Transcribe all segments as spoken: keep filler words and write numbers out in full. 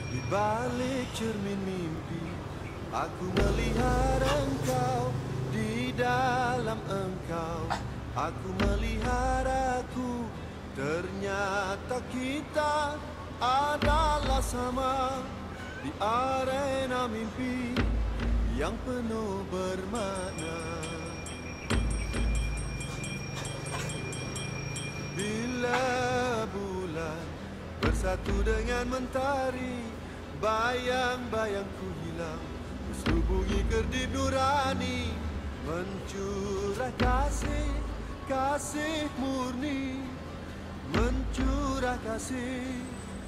Di balik cermin mimpi, aku melihat engkau. Di dalam engkau, aku melihat aku. Ternyata kita adalah sama di arena mimpi yang penuh bermakna. Bila bulan bersatu dengan mentari, bayang-bayangku hilang, berselubungi kedip nurani, mencurah kasih, kasih murni, mencurah kasih.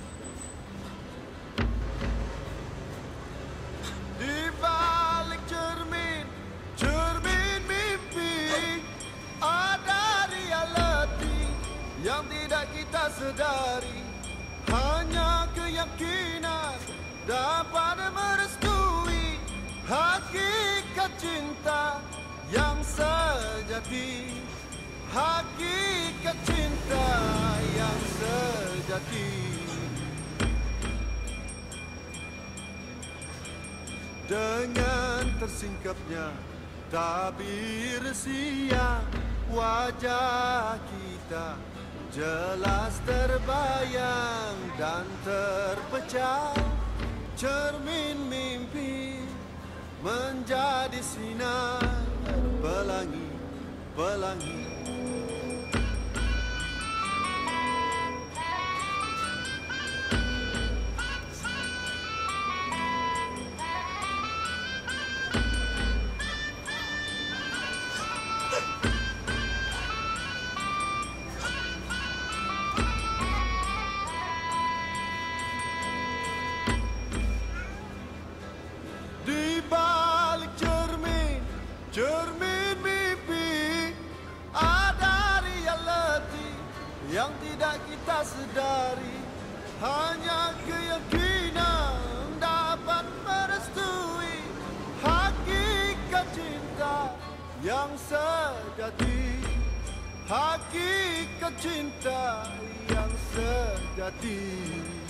Di balik cermin, cermin mimpi, ada realiti yang tidak kita sedari. Hanya keyakinan dapat merestui hakikat cinta yang sejati. Hakikat cinta yang sejati. Dengan tersingkapnya tabir siang, wajah kita jelas terbayang dan terpecah. Cermin mimpi menjadi sinar pelangi-pelangi. Di balik cermin, cermin mimpi, ada realiti yang tidak kita sedari. Hanya keyakinan dapat merestui hakikat cinta yang sejati. Hakikat cinta yang sejati.